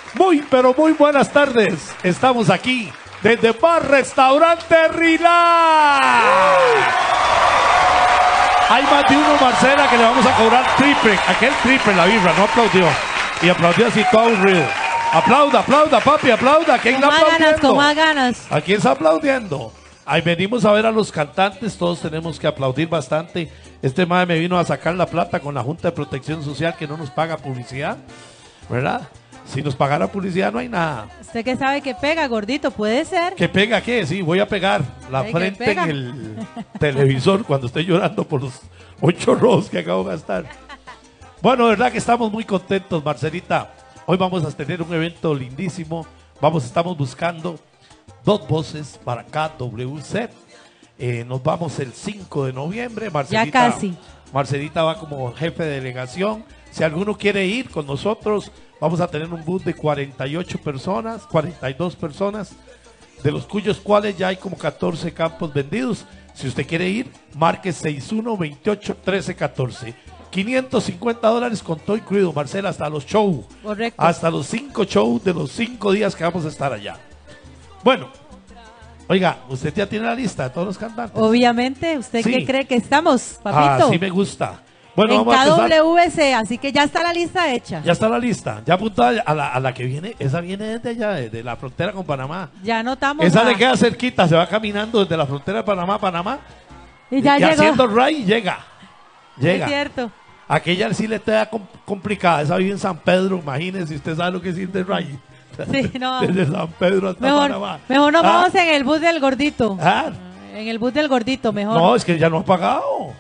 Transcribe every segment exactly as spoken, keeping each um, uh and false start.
Muy, pero muy buenas tardes. Estamos aquí desde Bar Restaurante Rila. Hay más de uno, Marcela, que le vamos a cobrar triple. Aquel triple, la vibra, no aplaudió. Y aplaudió así todo real. Aplauda, aplauda, papi, aplauda. ¿Quién con está más aplaudiendo? ganas, con más ganas. ¿A quién está aplaudiendo? Ahí venimos a ver a los cantantes, todos tenemos que aplaudir bastante. Este mae me vino a sacar la plata con la Junta de Protección Social que no nos paga publicidad, ¿verdad? Si nos pagara publicidad no hay nada. ¿Usted qué sabe que pega, gordito? ¿Puede ser? ¿Que pega qué? Sí, voy a pegar la Ay, frente ¿que pega? en el televisor cuando estoy llorando por los ocho robos que acabo de gastar. Bueno, de verdad que estamos muy contentos, Marcelita. Hoy vamos a tener un evento lindísimo. Vamos, estamos buscando dos voces para K W C. Eh, nos vamos el cinco de noviembre. Marcelita, Ya casi. Marcelita va como jefe de delegación. Si alguno quiere ir con nosotros, vamos a tener un bus de cuarenta y ocho personas, cuarenta y dos personas, de los cuyos cuales ya hay como catorce campos vendidos. Si usted quiere ir, marque seis uno veintiocho trece catorce. quinientos cincuenta dólares con todo incluido, Marcela, hasta los shows. Correcto. Hasta los cinco shows de los cinco días que vamos a estar allá. Bueno, oiga, ¿usted ya tiene la lista de todos los cantantes? Obviamente, ¿usted Sí. qué cree que estamos, Ah, papito? sí me gusta. Bueno, en vamos a empezar. K W C, así que ya está la lista hecha. Ya está la lista, ya apuntada a la, a la que viene, esa viene desde allá, desde la frontera con Panamá. Ya anotamos. Esa va. le queda cerquita, se va caminando desde la frontera de Panamá a Panamá. Y ya y llegó. haciendo ray llega. Llega. Es cierto. Aquella sí le queda com- complicada, esa vive en San Pedro, imagínense, usted sabe lo que es ir de ray. Sí, no. Desde San Pedro hasta Mejor, Panamá. mejor nos Ah, vamos en el bus del gordito. ah, En el bus del gordito, mejor. no, es que ya no ha pagado.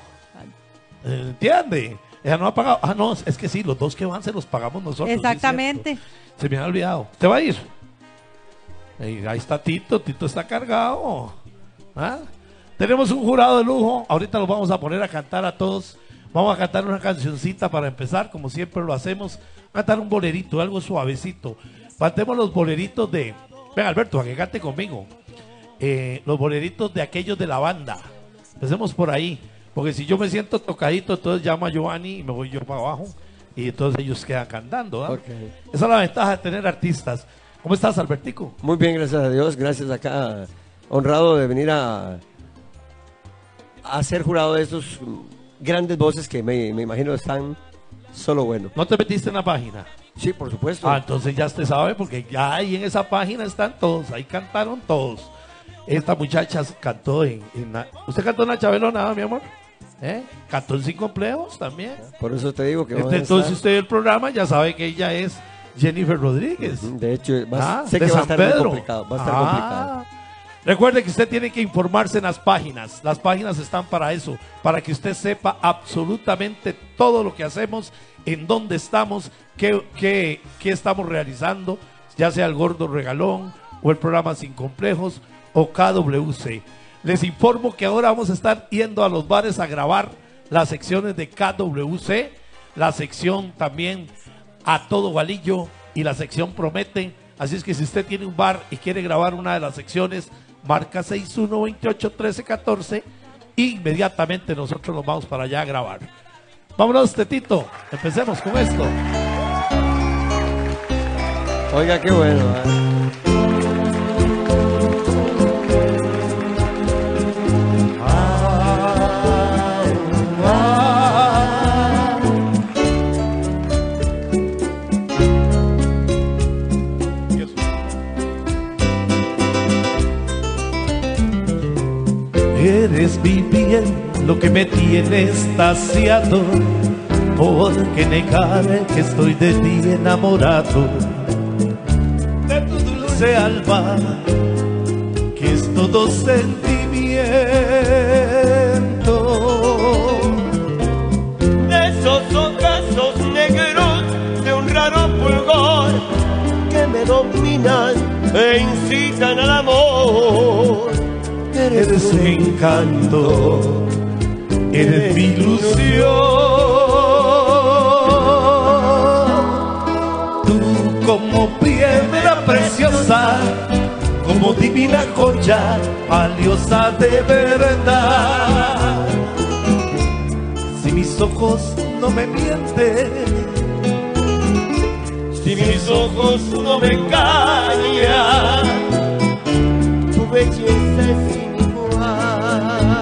¿Entiende? Ella no ha pagado. Ah, no, es que sí, los dos que van se los pagamos nosotros. sí, Exactamente. cierto. Se me ha olvidado. ¿Te va a ir? Ahí, ahí está Tito, Tito está cargado. ¿Ah? Tenemos un jurado de lujo. Ahorita los vamos a poner a cantar a todos. Vamos a cantar una cancioncita para empezar, como siempre lo hacemos. Cantar un bolerito, algo suavecito. Cantemos los boleritos de. Ven, Alberto, a que cante conmigo. Eh, los boleritos de aquellos de la banda. Empecemos por ahí. Porque si yo me siento tocadito, entonces llamo a Giovanni y me voy yo para abajo. Y entonces ellos quedan cantando. ¿Ah? Okay. Esa es la ventaja de tener artistas. ¿Cómo estás, Albertico? Muy bien, gracias a Dios. Gracias acá. Honrado de venir a, a ser jurado de estos grandes voces que me, me imagino están solo bueno. ¿No te metiste en la página? Sí, por supuesto. Ah, entonces ya usted sabe, porque ya ahí en esa página están todos. Ahí cantaron todos. Esta muchacha cantó en... en la- ¿Usted cantó en la Chabelona, mi amor? ¿Eh? Cantó en Cinco Empleos también. Por eso te digo que Este, vamos a entonces estar- usted ve el programa, ya sabe que ella es Jennifer Rodríguez. De hecho, va- Ah, sé de que va a San estar muy Pedro. complicado. Va a estar Ah. complicado. Recuerde que usted tiene que informarse en las páginas. Las páginas están para eso, para que usted sepa absolutamente todo lo que hacemos, en dónde estamos, qué, qué, qué estamos realizando, ya sea el Gordo Regalón o el programa Sin Complejos o K W C. Les informo que ahora vamos a estar yendo a los bares a grabar las secciones de K W C, la sección también A Todo Valillo y la sección Promete. Así es que si usted tiene un bar y quiere grabar una de las secciones, marca seis uno veintiocho trece catorce e inmediatamente nosotros nos vamos para allá a grabar. Vámonos, Tetito, empecemos con esto. Oiga, qué bueno. ¿eh? Eres mi bien, lo que me tiene estasiado, porque negar que estoy de ti enamorado, de tu dulce alma, que es todo sentimiento, de esos ojazos negros de un raro fulgor que me dominan e incitan al amor. eres un encanto, eres mi ilusión, tú como piedra preciosa, como divina joya, valiosa de verdad. Si mis ojos no me mienten, y mis ojos no me engañan, tu belleza es sin igual.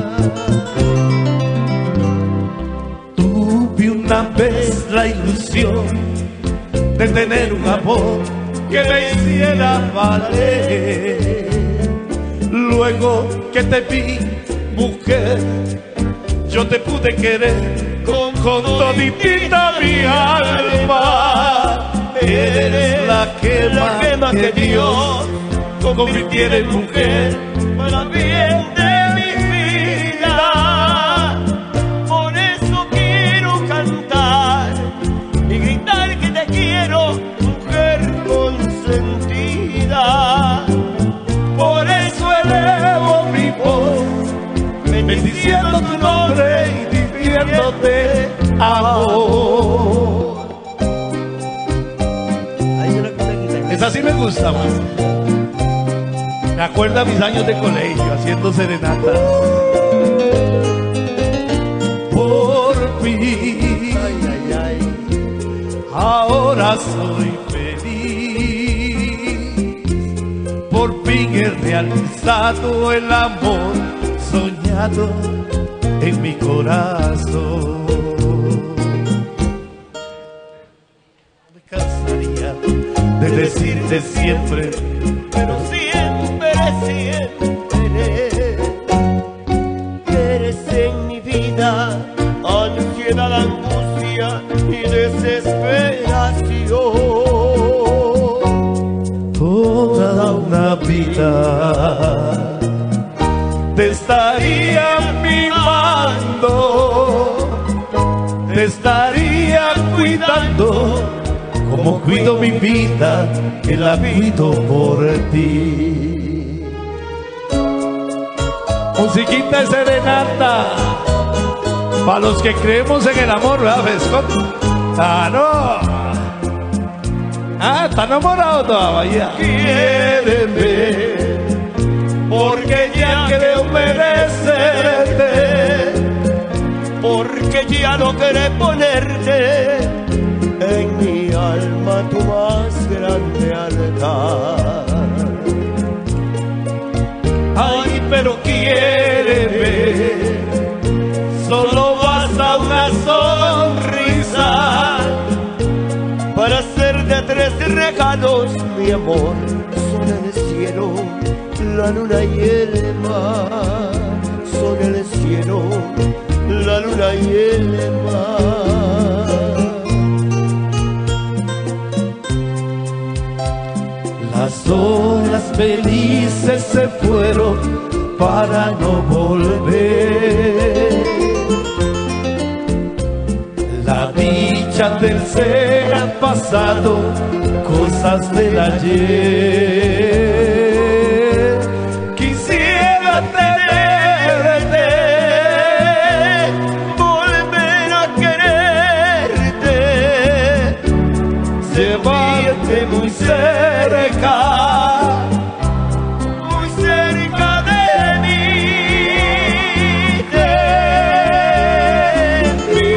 Tuve una vez la ilusión de tener un amor que me hiciera valer. Luego que te vi, mujer, yo te pude querer con, con toditita mi alma. Eres la quema, la quema que Dios convirtiera en mujer para bien de mi vida. Por eso quiero cantar y gritar que te quiero, mujer consentida. Por eso elevo mi voz, bendiciendo tu nombre y diciéndote amor. Esa sí me gusta más. Me acuerda mis años de colegio haciendo serenata. Por fin, Ay, ay, ay. ahora soy feliz. Por fin he realizado el amor soñado en mi corazón. Me cansaría de decirte siempre, Pero siempre, siempre eres en mi vida ansiedad, angustia y desesperación. toda una vida te estaría mimando, te estaría cuidando, como cuido mi vida, que la cuido por ti. Musiquita de serenata, para los que creemos en el amor, ¿verdad? Ah, no. Ah, está enamorado todavía. Quiéreme, porque ya creo merecerte, Porque ya no querés ponerte en mi alma tu más grande altar. ay, pero quiéreme, solo basta una sonrisa Para hacerte tres regalos, mi amor, son el cielo, la luna y el mar. Son el cielo, la luna y el mar. Las horas felices se fueron para no volver. La dicha del ser ha pasado, cosas del ayer. Quisiera tenerte, Volver a quererte, llevarte muy cerca, muy cerca de mí, de mí.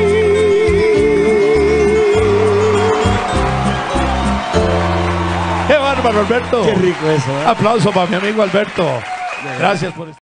¡Qué bárbaro, Alberto! Qué rico eso, ¿eh? Aplauso para mi amigo Alberto. Gracias por estar.